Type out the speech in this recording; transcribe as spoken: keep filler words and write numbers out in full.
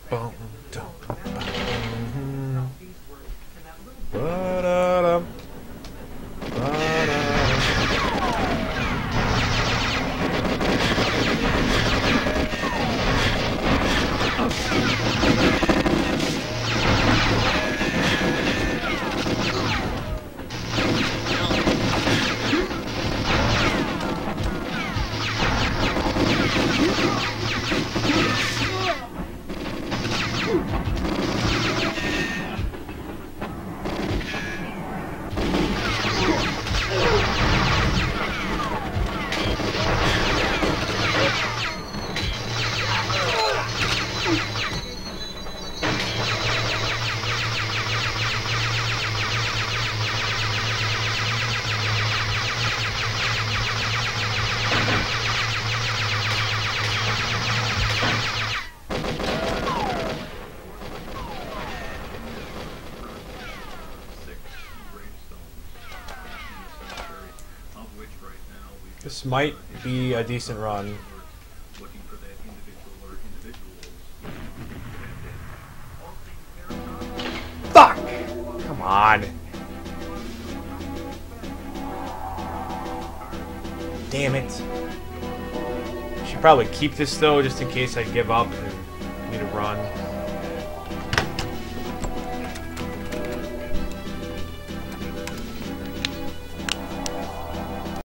Boom, dum, bum, ba-da-dum, ba-da-dum. This might be a decent run. Fuck! Come on. Damn it. Should probably keep this though, just in case I give up and need to run.